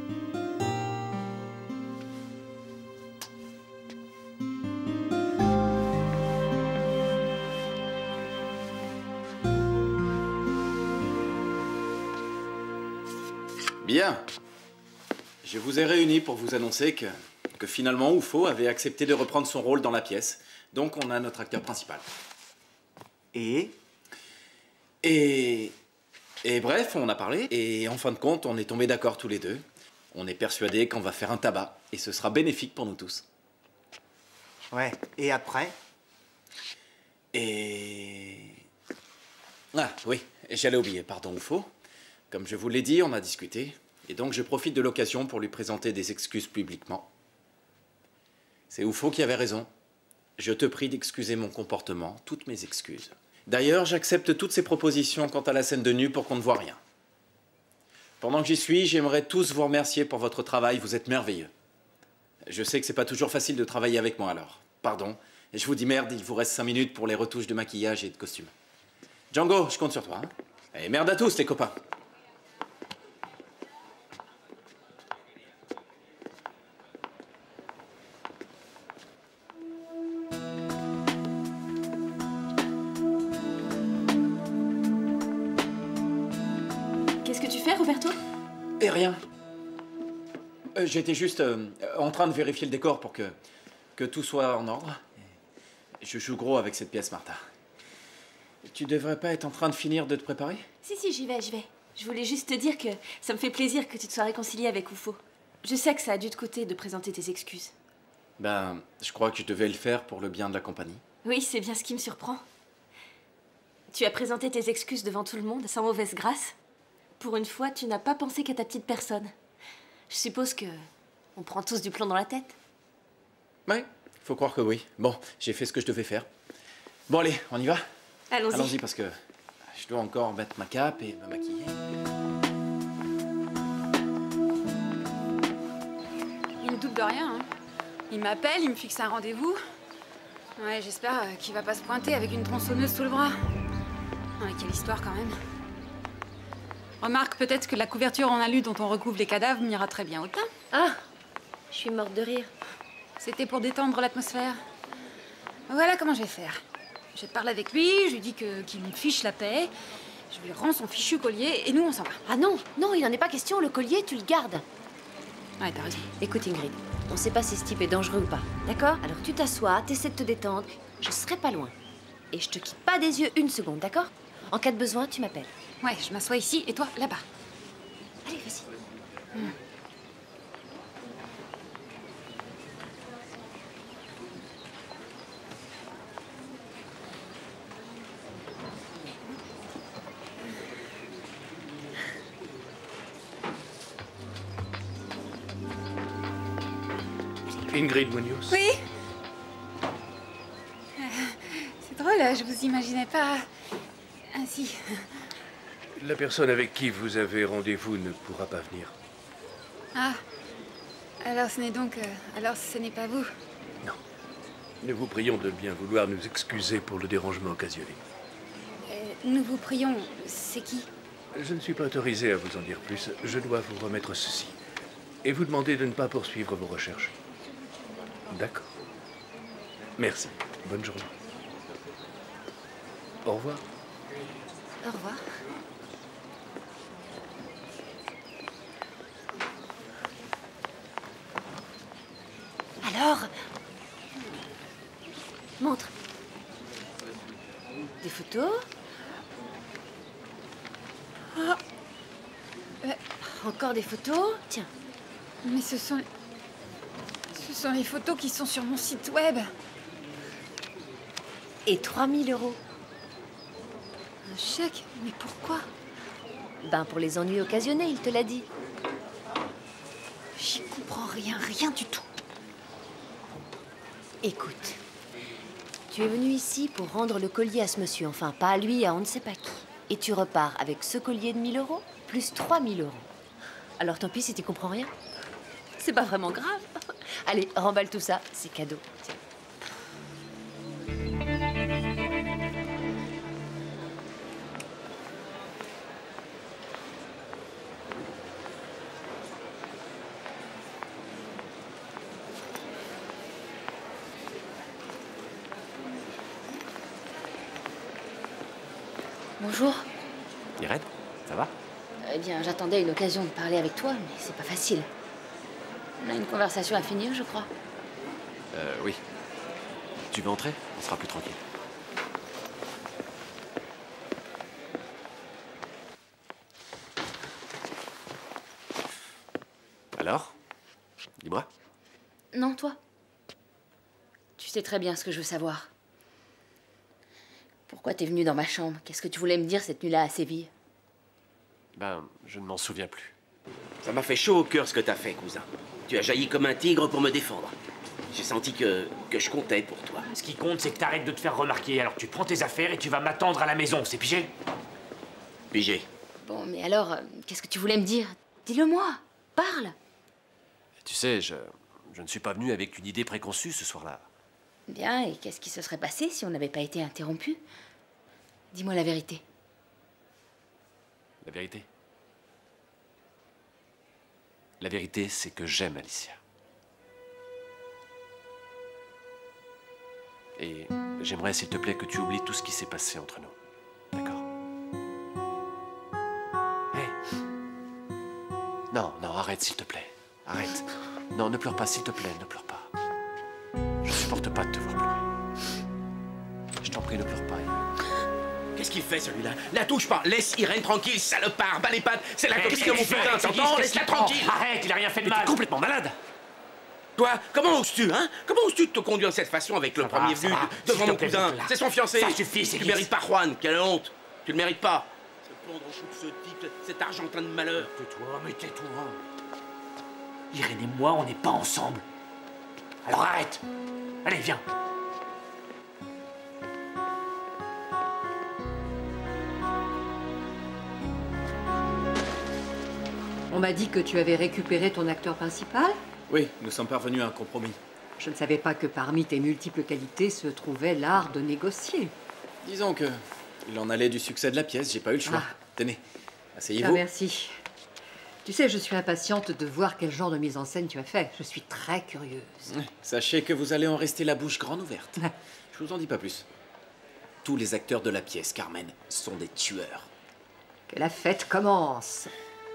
Bien. Je vous ai réunis pour vous annoncer que finalement Ufo avait accepté de reprendre son rôle dans la pièce. Donc on a notre acteur principal. Et bref, on a parlé et en fin de compte, on est tombés d'accord tous les deux. On est persuadés qu'on va faire un tabac et ce sera bénéfique pour nous tous. Ouais, et après? Ah oui, j'allais oublier, pardon Ufo. Comme je vous l'ai dit, on a discuté. Et donc je profite de l'occasion pour lui présenter des excuses publiquement. C'est Ufo qui avait raison. Je te prie d'excuser mon comportement, toutes mes excuses. D'ailleurs, j'accepte toutes ces propositions quant à la scène de nu pour qu'on ne voit rien. Pendant que j'y suis, j'aimerais tous vous remercier pour votre travail, vous êtes merveilleux. Je sais que c'est pas toujours facile de travailler avec moi alors. Pardon. Et je vous dis merde, il vous reste 5 minutes pour les retouches de maquillage et de costume. Django, je compte sur toi. Hein. Et merde à tous les copains. Qu'est-ce que tu fais, Roberto? Et rien. J'étais juste en train de vérifier le décor pour que tout soit en ordre. Je joue gros avec cette pièce, Martha. Tu devrais pas être en train de finir de te préparer? Si, j'y vais. Je voulais juste te dire que ça me fait plaisir que tu te sois réconcilié avec Ufo. Je sais que ça a dû te coûter de présenter tes excuses. Ben, je crois que je devais le faire pour le bien de la compagnie. Oui, c'est bien ce qui me surprend. Tu as présenté tes excuses devant tout le monde, sans mauvaise grâce. Pour une fois, tu n'as pas pensé qu'à ta petite personne. Je suppose que on prend tous du plomb dans la tête. Ouais, faut croire que oui. Bon, j'ai fait ce que je devais faire. Bon, allez, on y va? Allons-y. Allons-y, parce que je dois encore mettre ma cape et me maquiller. Il ne doute de rien, hein. Il m'appelle, il me fixe un rendez-vous. Ouais, j'espère qu'il va pas se pointer avec une tronçonneuse sous le bras. Ouais, quelle histoire quand même. Remarque peut-être que la couverture en alu dont on recouvre les cadavres m'ira très bien au teint. Ah, je suis morte de rire. C'était pour détendre l'atmosphère. Voilà comment je vais faire. Je parle avec lui, je lui dis qu'il me fiche la paix, je lui rends son fichu collier et nous on s'en va. Ah non, il n'en est pas question, le collier, tu le gardes. Ouais, t'as raison. Écoute Ingrid, on sait pas si ce type est dangereux ou pas, d'accord? Alors tu t'assois, t'essaies de te détendre, je serai pas loin. Et je te quitte pas des yeux une seconde, d'accord? En cas de besoin, tu m'appelles. Ouais, je m'assois ici et toi là-bas. Allez, vas-y. Ingrid Munoz. Oui. C'est drôle, je vous imaginais pas ainsi. La personne avec qui vous avez rendez-vous ne pourra pas venir. Ah. Alors ce n'est donc... alors ce n'est pas vous. Nous vous prions de bien vouloir nous excuser pour le dérangement occasionné. Nous vous prions, c'est qui? Je ne suis pas autorisé à vous en dire plus. Je dois vous remettre ceci. Et vous demander de ne pas poursuivre vos recherches. D'accord. Merci. Bonne journée. Au revoir. Au revoir. Alors? Montre. Des photos? Ah. Encore des photos? Tiens. Mais ce sont les photos qui sont sur mon site web. Et 3000 €. Un chèque? Mais pourquoi? Ben pour les ennuis occasionnés, il te l'a dit. J'y comprends rien, rien du tout. Écoute, tu es venu ici pour rendre le collier à ce monsieur, enfin pas à lui, à on ne sait pas qui. Et tu repars avec ce collier de 1000 € plus 3000 €. Alors tant pis si tu comprends rien. C'est pas vraiment grave. Allez, remballe tout ça, c'est cadeau. Tiens. Bonjour. Irène, ça va? Eh bien, j'attendais une occasion de parler avec toi, mais c'est pas facile. On a une conversation à finir, je crois. Oui. Tu veux entrer? On sera plus tranquille. Alors? Dis-moi. Non, toi. Tu sais très bien ce que je veux savoir. Pourquoi t'es venu dans ma chambre? Qu'est-ce que tu voulais me dire cette nuit-là à Séville? Ben, je ne m'en souviens plus. Ça m'a fait chaud au cœur ce que t'as fait, cousin. Tu as jailli comme un tigre pour me défendre. J'ai senti que je comptais pour toi. Ce qui compte, c'est que t'arrêtes de te faire remarquer. Alors tu prends tes affaires et tu vas m'attendre à la maison, c'est pigé? Pigé. Bon, mais alors, qu'est-ce que tu voulais me dire? Dis-le-moi. Parle. Tu sais, je ne suis pas venu avec une idée préconçue ce soir-là. Bien, et qu'est-ce qui se serait passé si on n'avait pas été interrompu? Dis-moi la vérité. La vérité? La vérité, c'est que j'aime Alicia. Et j'aimerais, s'il te plaît, que tu oublies tout ce qui s'est passé entre nous. D'accord? Hé! Non, non, arrête, s'il te plaît. Arrête. Non, ne pleure pas, s'il te plaît, ne pleure pas. Je supporte pas de te voir pleurer. Je t'en prie, ne pleure pas. Qu'est-ce qu'il fait, celui-là? La touche pas! Laisse Irène tranquille, salopard! Bas les pattes! C'est la copine qu'est-ce de mon qu'il fait? putain, t'entends? Laisse-la tranquille! Arrête, il a rien fait de mal. T'es complètement malade. Toi, comment oses-tu, hein? Comment oses-tu te conduire de cette façon avec le premier venu devant mon cousin? C'est son fiancé! Ça suffit, c'est Tu mérites pas, Juan, quelle honte! Tu le mérites pas! Ce pendre chou de ce type, cet argentin de malheur! Tais-toi, mais tais-toi. Irène et moi, on n'est pas ensemble. Alors arrête. Allez, viens. On m'a dit que tu avais récupéré ton acteur principal. Oui, nous sommes parvenus à un compromis. Je ne savais pas que parmi tes multiples qualités se trouvait l'art de négocier. Disons que il en allait du succès de la pièce, j'ai pas eu le choix. Ah. Tenez, Ah, asseyez-vous. merci. Tu sais, je suis impatiente de voir quel genre de mise en scène tu as fait. Je suis très curieuse. Sachez que vous allez en rester la bouche grande ouverte. Je vous en dis pas plus. Tous les acteurs de la pièce, Carmen, sont des tueurs. Que la fête commence.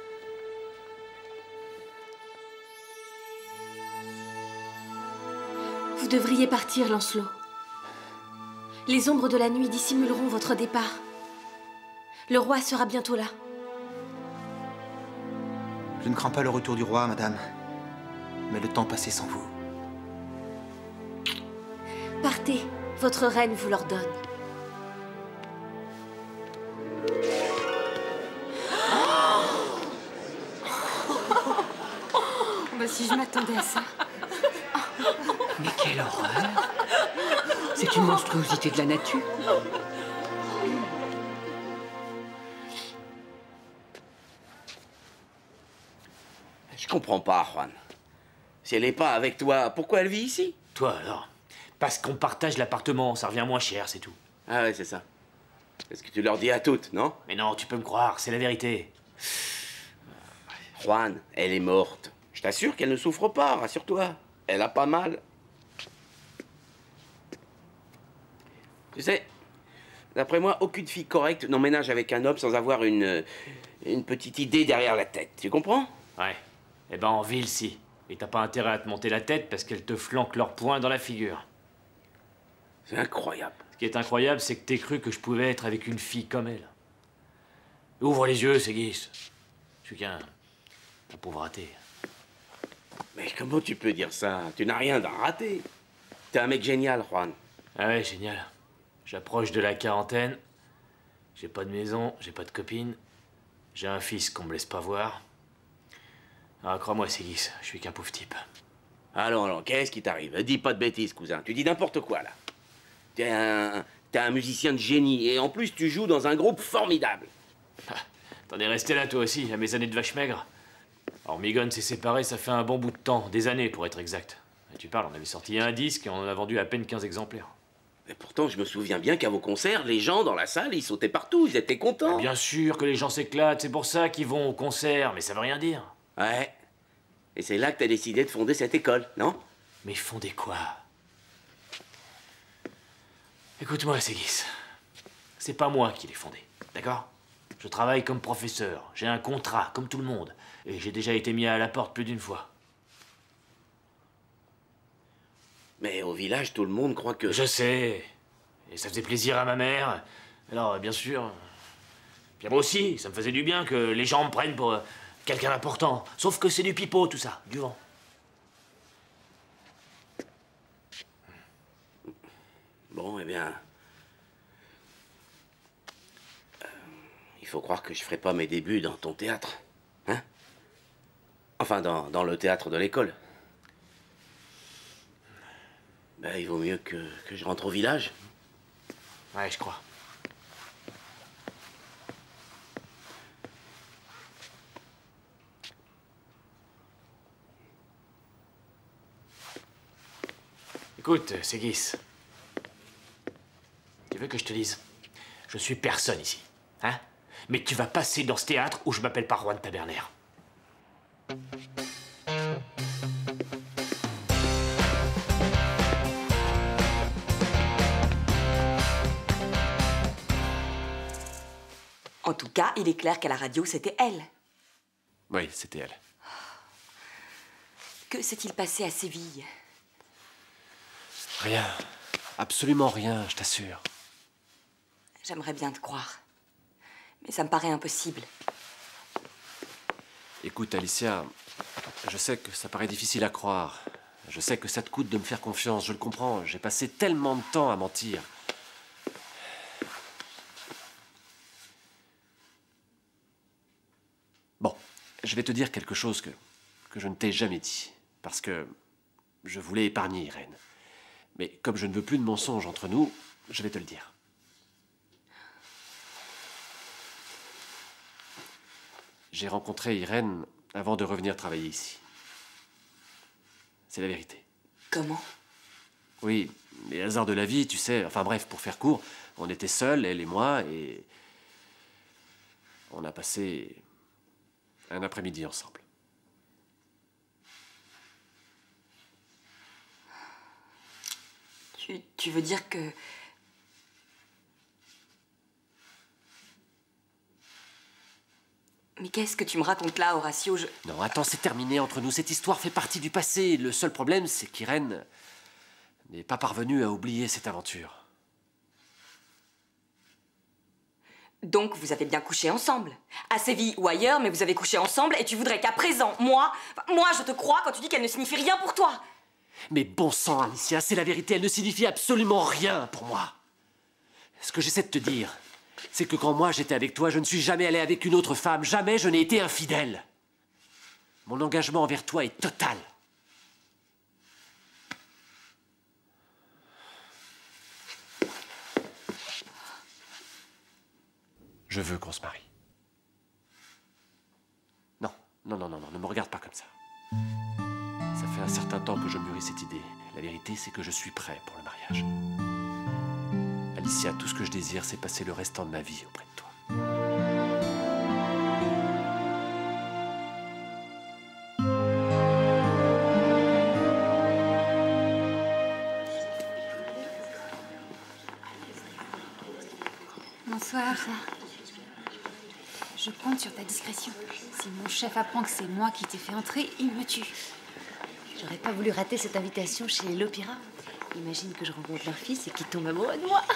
Vous devriez partir, Lancelot. Les ombres de la nuit dissimuleront votre départ. Le roi sera bientôt là. Je ne crains pas le retour du roi, madame. Mais le temps passé sans vous. Partez, votre reine vous l'ordonne. Bah si je m'attendais à ça. Mais quelle horreur! C'est une monstruosité de la nature. Je comprends pas, Juan. Si elle n'est pas avec toi, pourquoi elle vit ici? Toi, alors? Parce qu'on partage l'appartement, ça revient moins cher, c'est tout. Ah ouais, c'est ça. C'est ce que tu leur dis à toutes, non? Mais non, tu peux me croire, c'est la vérité. Juan, elle est morte. Je t'assure qu'elle ne souffre pas, rassure-toi. Elle a pas mal. Tu sais, d'après moi, aucune fille correcte n'emménage avec un homme sans avoir une petite idée derrière la tête. Tu comprends? Ouais. Eh ben, en ville, si. Et t'as pas intérêt à te monter la tête parce qu'elles te flanquent leurs poings dans la figure. C'est incroyable. Ce qui est incroyable, c'est que t'aies cru que je pouvais être avec une fille comme elle. Ouvre les yeux, Ségis. Je suis qu'un pauvre raté. Mais comment tu peux dire ça? Tu n'as rien d'un raté. T'es un mec génial, Juan. Ah ouais, génial. J'approche de la quarantaine. J'ai pas de maison, j'ai pas de copine. J'ai un fils qu'on me laisse pas voir. Ah, crois-moi, Ségis, je suis qu'un pauvre type. Alors, qu'est-ce qui t'arrive? Dis pas de bêtises, cousin. Tu dis n'importe quoi, là. T'es un musicien de génie. Et en plus, tu joues dans un groupe formidable. T'en es resté là, toi aussi, à mes années de vache maigre. Alors, Migon s'est séparé, ça fait un bon bout de temps. Des années, pour être exact. Et tu parles, on avait sorti un disque et on en a vendu à peine 15 exemplaires. Mais pourtant, je me souviens bien qu'à vos concerts, les gens dans la salle, ils sautaient partout, ils étaient contents. Bien sûr que les gens s'éclatent, c'est pour ça qu'ils vont au concert, mais ça veut rien dire. Ouais. Et c'est là que t'as décidé de fonder cette école, non? Mais fonder quoi? Écoute-moi, Ségis. C'est pas moi qui l'ai fondé, d'accord? Je travaille comme professeur, j'ai un contrat, comme tout le monde. Et j'ai déjà été mis à la porte plus d'une fois. Mais au village, tout le monde croit que... Je sais. Et ça faisait plaisir à ma mère. Alors, bien sûr... Puis moi aussi, ça me faisait du bien que les gens me prennent pour quelqu'un d'important. Sauf que c'est du pipeau, tout ça, du vent. Bon, eh bien... il faut croire que je ferai pas mes débuts dans ton théâtre. Hein? Enfin, dans le théâtre de l'école. Ben, il vaut mieux que je rentre au village. Ouais, je crois. Écoute, Ségis. Tu veux que je te dise? Je suis personne ici. Hein? Mais tu vas passer dans ce théâtre où je m'appelle pas Juan Taberner. En tout cas, il est clair qu'à la radio, c'était elle. Oui, c'était elle. Que s'est-il passé à Séville? Rien. Absolument rien, je t'assure. J'aimerais bien te croire. Mais ça me paraît impossible. Écoute, Alicia, je sais que ça paraît difficile à croire. Je sais que ça te coûte de me faire confiance, je le comprends. J'ai passé tellement de temps à mentir. Bon, je vais te dire quelque chose que je ne t'ai jamais dit. Parce que je voulais épargner Irène. Mais comme je ne veux plus de mensonges entre nous, je vais te le dire. J'ai rencontré Irène avant de revenir travailler ici. C'est la vérité. Comment? Oui, les hasards de la vie, tu sais. Enfin bref, pour faire court, on était seuls, elle et moi, et on a passé un après-midi ensemble. Tu veux dire que... Mais qu'est-ce que tu me racontes là, Horatio? Non, attends, c'est terminé entre nous. Cette histoire fait partie du passé. Le seul problème, c'est qu'Irène n'est pas parvenue à oublier cette aventure. Donc, vous avez bien couché ensemble. À Séville ou ailleurs, mais vous avez couché ensemble et tu voudrais qu'à présent, moi, je te crois quand tu dis qu'elle ne signifie rien pour toi. Mais bon sang, Alicia, c'est la vérité. Elle ne signifie absolument rien pour moi. Ce que j'essaie de te dire, c'est que quand moi j'étais avec toi, je ne suis jamais allé avec une autre femme. Jamais je n'ai été infidèle. Mon engagement envers toi est total. Je veux qu'on se marie. Non, non, non, non, non, ne me regarde pas comme ça. Ça fait un certain temps que je mûris cette idée. La vérité, c'est que je suis prêt pour le mariage. Alicia, tout ce que je désire, c'est passer le restant de ma vie auprès de toi. Bonsoir. Je compte sur ta discrétion. Si mon chef apprend que c'est moi qui t'ai fait entrer, il me tue. J'aurais pas voulu rater cette invitation chez l'Opéra. Imagine que je rencontre leur fils et qu'il tombe amoureux de moi.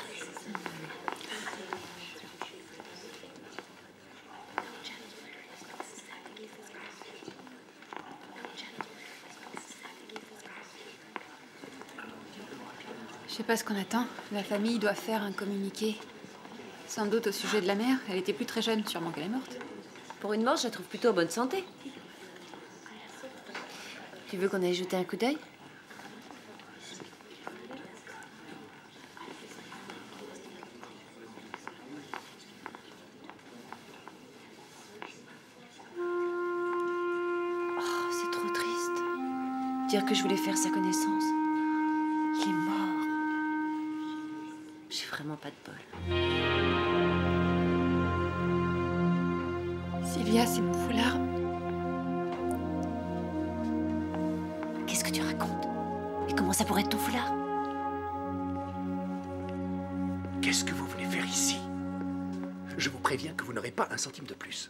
Je sais pas ce qu'on attend. La famille doit faire un communiqué. Sans doute au sujet de la mère. Elle était plus très jeune, sûrement qu'elle est morte. Pour une mort, je la trouve plutôt en bonne santé. Tu veux qu'on aille jeter un coup d'œil? Oh, c'est trop triste. Dire que je voulais faire sa connaissance. Il est mort. J'ai vraiment pas de bol. Sylvia, c'est mon foulard. Qu'est-ce que tu racontes? Et comment ça pourrait être ton foulard? Qu'est-ce que vous venez faire ici? Je vous préviens que vous n'aurez pas un centime de plus.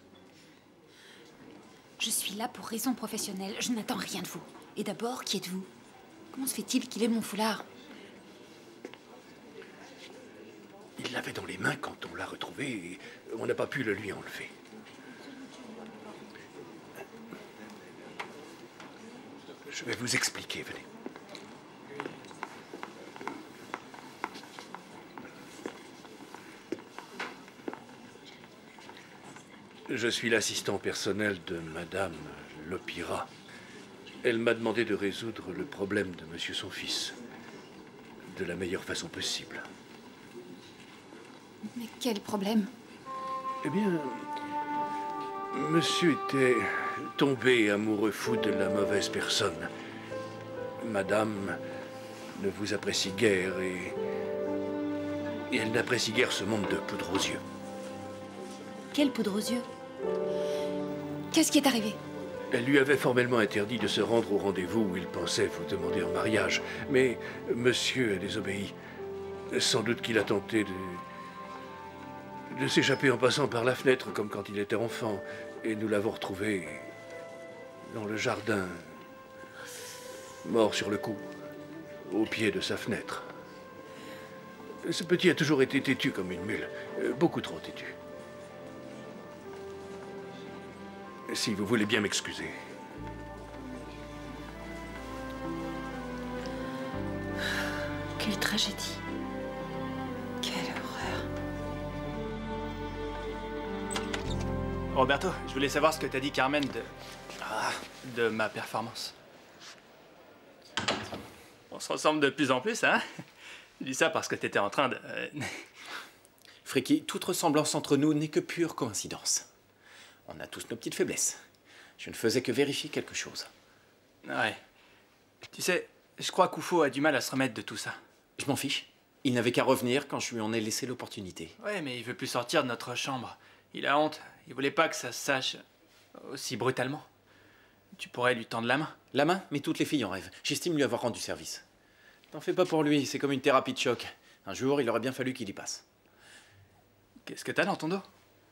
Je suis là pour raison professionnelle. Je n'attends rien de vous. Et d'abord, qui êtes-vous? Comment se fait-il qu'il ait mon foulard? Il l'avait dans les mains quand on l'a retrouvé et on n'a pas pu le lui enlever. Je vais vous expliquer, venez. Je suis l'assistant personnel de Madame Lopira. Elle m'a demandé de résoudre le problème de monsieur son fils de la meilleure façon possible. Mais quel problème? Eh bien, monsieur était tombé amoureux fou de la mauvaise personne. Madame ne vous apprécie guère et elle n'apprécie guère ce monde de poudre aux yeux. Quelle poudre aux yeux? Qu'est-ce qui est arrivé? Elle lui avait formellement interdit de se rendre au rendez-vous où il pensait vous demander en mariage. Mais monsieur a désobéi. Sans doute qu'il a tenté de s'échapper en passant par la fenêtre, comme quand il était enfant. Et nous l'avons retrouvé dans le jardin, mort sur le cou, au pied de sa fenêtre. Ce petit a toujours été têtu comme une mule, beaucoup trop têtu. Si vous voulez bien m'excuser. Quelle tragédie. Quelle horreur. Roberto, je voulais savoir ce que t'as dit Carmen de ma performance. On se ressemble de plus en plus, hein? Je dis ça parce que t'étais en train de... Friki, toute ressemblance entre nous n'est que pure coïncidence. On a tous nos petites faiblesses. Je ne faisais que vérifier quelque chose. Ouais. Tu sais, je crois qu'Oufo a du mal à se remettre de tout ça. Je m'en fiche. Il n'avait qu'à revenir quand je lui en ai laissé l'opportunité. Ouais, mais il veut plus sortir de notre chambre. Il a honte. Il voulait pas que ça se sache aussi brutalement. Tu pourrais lui tendre la main. La main? Mais toutes les filles en rêvent. J'estime lui avoir rendu service. T'en fais pas pour lui, c'est comme une thérapie de choc. Un jour, il aurait bien fallu qu'il y passe. Qu'est-ce que t'as dans ton dos?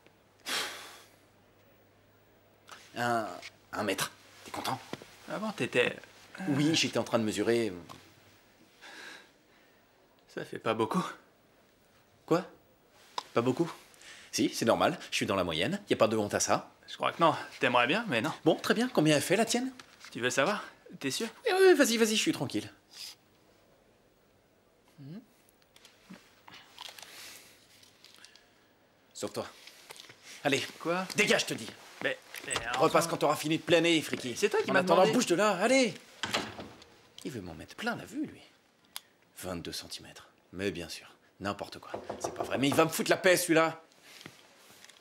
1 mètre. T'es content? Ah bon, t'étais... Oui, j'étais en train de mesurer... Ça fait pas beaucoup. Quoi? Pas beaucoup? Si, c'est normal. Je suis dans la moyenne. Y a pas de honte à ça. Je crois que non. T'aimerais bien, mais non. Bon, très bien. Combien elle fait, la tienne? Tu veux savoir? T'es sûr? Oui, vas-y, je suis tranquille. Sauve-toi. Allez. Quoi? Dégage, je te dis. Mais repasse quand t'auras fini de planer, Friki. C'est toi qui m'as m'as demandé. demandé. Bouge de là, allez. Il veut m'en mettre plein la vue, lui. 22 cm. Mais bien sûr, n'importe quoi. C'est pas vrai, mais il va me foutre la paix, celui-là.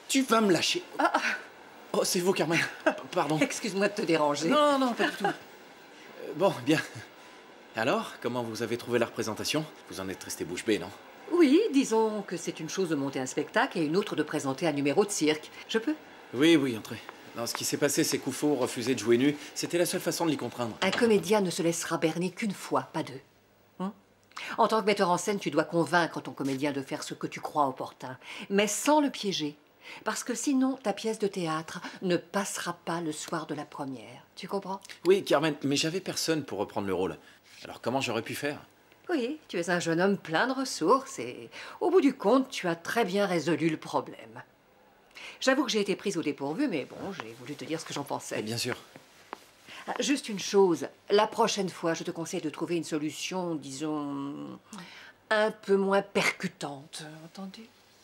Tu vas me lâcher. Oh, c'est vous, Carmen. Pardon. Excuse-moi de te déranger. Non, non, pas du tout. Bon, bien. Alors, comment vous avez trouvé la représentation? Vous en êtes resté bouche bée, non? Oui, disons que c'est une chose de monter un spectacle et une autre de présenter un numéro de cirque. Je peux? Oui, oui, entrez. Non, ce qui s'est passé, c'est qu'Oufo refusait de jouer nu. C'était la seule façon de l'y contraindre. Un comédien ne se laissera berner qu'une fois, pas deux. En tant que metteur en scène, tu dois convaincre ton comédien de faire ce que tu crois opportun, mais sans le piéger. Parce que sinon, ta pièce de théâtre ne passera pas le soir de la première. Tu comprends? Oui, Carmen, mais j'avais personne pour reprendre le rôle. Alors comment j'aurais pu faire? Oui, tu es un jeune homme plein de ressources et, au bout du compte, tu as très bien résolu le problème. J'avoue que j'ai été prise au dépourvu, mais bon, j'ai voulu te dire ce que j'en pensais. Bien sûr. Juste une chose, la prochaine fois, je te conseille de trouver une solution, disons, un peu moins percutante. Entendu?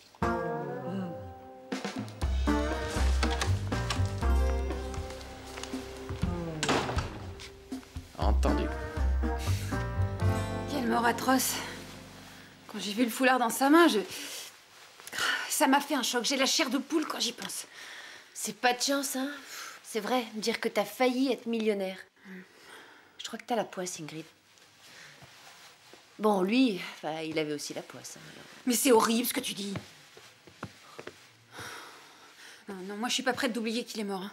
Entendu. Quelle mort atroce. Quand j'ai vu le foulard dans sa main, ça m'a fait un choc. J'ai la chair de poule quand j'y pense. C'est pas de chance, hein. C'est vrai, dire que t'as failli être millionnaire. Je crois que t'as la poisse, Ingrid. Bon, lui, il avait aussi la poisse. Hein, alors. Mais c'est horrible ce que tu dis. Non, non, moi je suis pas prête d'oublier qu'il est mort. Hein.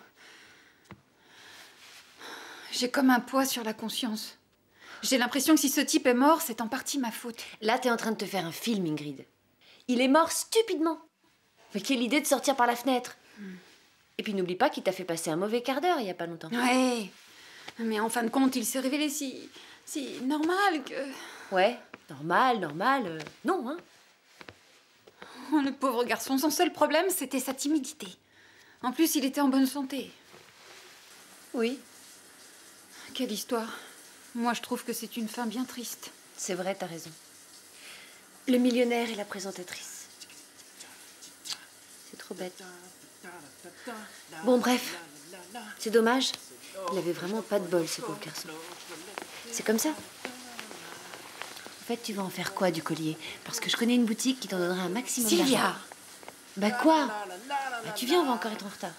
J'ai comme un poids sur la conscience. J'ai l'impression que si ce type est mort, c'est en partie ma faute. Là, t'es en train de te faire un film, Ingrid. Il est mort stupidement. Mais quelle idée de sortir par la fenêtre. Et puis n'oublie pas qu'il t'a fait passer un mauvais quart d'heure il y a pas longtemps. Ouais. Mais en fin de compte, il s'est révélé si normal que... Ouais, normal. Non, hein. Oh, le pauvre garçon, son seul problème, c'était sa timidité. En plus, il était en bonne santé. Oui. Quelle histoire. Moi, je trouve que c'est une fin bien triste. C'est vrai, t'as raison. Le millionnaire et la présentatrice. C'est trop bête. Bon, bref. C'est dommage. Il avait vraiment pas de bol, ce pauvre garçon. C'est comme ça. En fait, tu vas en faire quoi, du collier? Parce que je connais une boutique qui t'en donnera un maximum d'argent. Sylvia! Bah quoi? Bah tu viens, on va encore être en retard.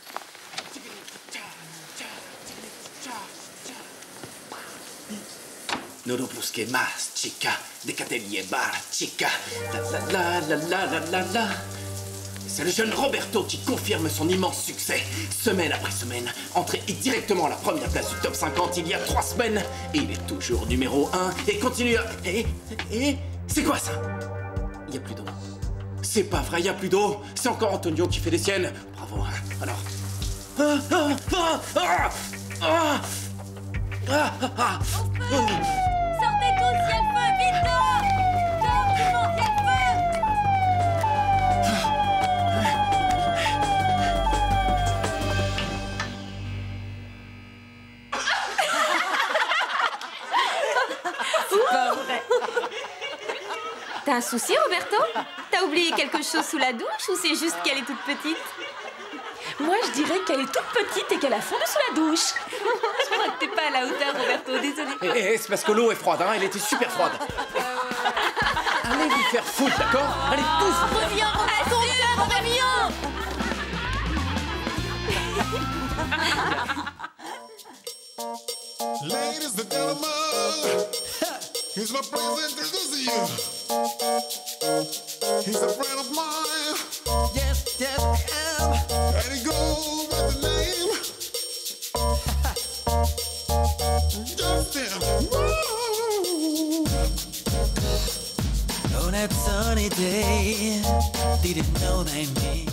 No lo busques más, chica, de que te llevar, chica. La. C'est le jeune Roberto qui confirme son immense succès. Semaine après semaine, entré directement à la première place du top 50 il y a 3 semaines. Et il est toujours numéro 1 et continue à... c'est quoi ça? Il n'y a plus d'eau. C'est pas vrai, il n'y a plus d'eau. C'est encore Antonio qui fait des siennes. Bravo, hein. Alors... Sortez tous, il y a le feu, vite dehors! Dehors, tout le monde, il y a le C'est pas vrai. T'as un souci, Roberto? T'as oublié quelque chose sous la douche ou c'est juste qu'elle est toute petite? Moi, je dirais qu'elle est toute petite et qu'elle a fondu sous la douche. Je crois que t'es pas à la hauteur, Roberto, désolée. C'est parce que l'eau est froide, hein, elle était super froide. Allez vous faire foutre, d'accord? Allez tous! Reviens, reviens! Ladies and gentlemen, here's my present to you. He's a friend of mine. Yes, I am. And he goes by the name Justin. Woo. On that sunny day, didn't know they mean